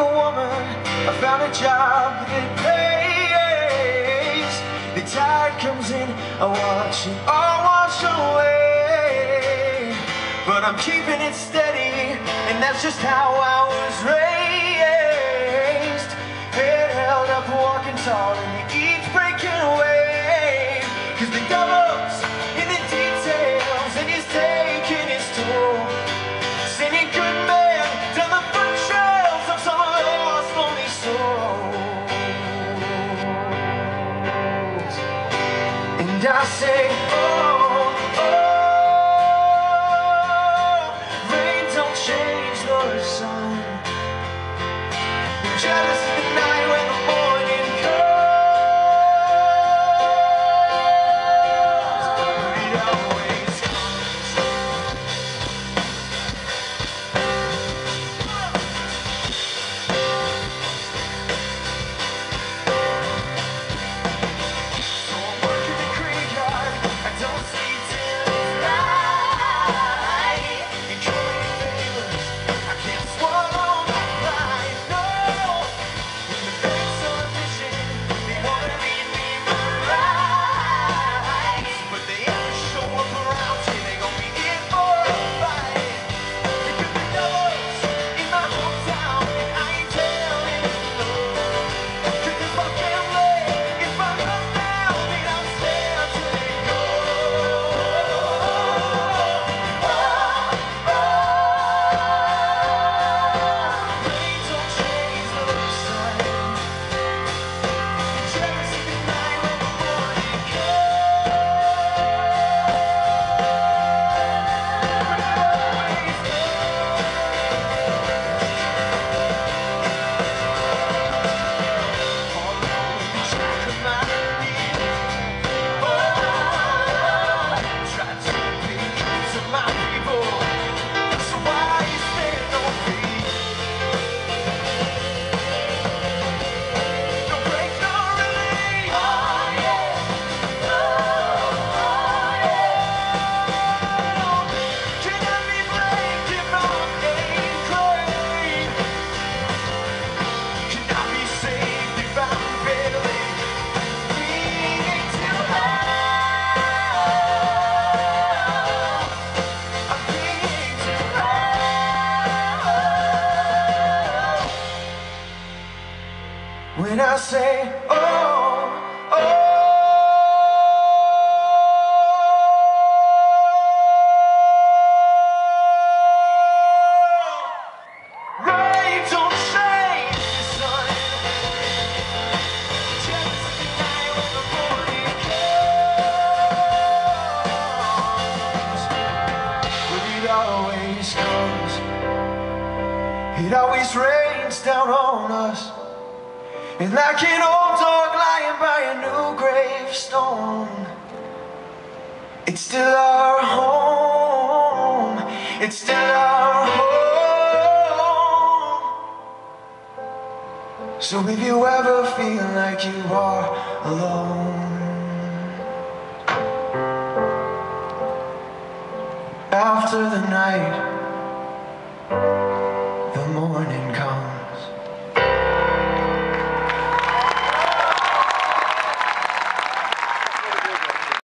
a woman, I found a job that pays. The tide comes in, I watch it all wash away. But I'm keeping it steady, and that's just how I was raised. Head held up, walking tall, and the each breaking away. Cause the devil's in the details, and he's taking his toll. Sending good men down the foot trails of some lost lonely souls. And I say, oh, oh, rain don't change the sun. I'm jealous of the night when the morning comes, but it always comes. So I'm working the graveyard, I don't sleep till it's night. And calling it favors, I can't swallow my pride, no. When the banks are fishing, they wanna lead me my rights. But they ever show up around here, they gon' be in for a fight. Because the devil's in my hometown, and I ain't telling no. Cause it's my family, if I come down, then I'm scared to let go. Rain don't change the sun. Jealous of the night when the morning when I say, oh, oh, rain don't change the sun. Jealous of the night when the morning comes, but it always comes. It always rains down on us. And like an old dog lying by a new gravestone, it's still our home, it's still our home. So if you ever feel like you are alone, after the night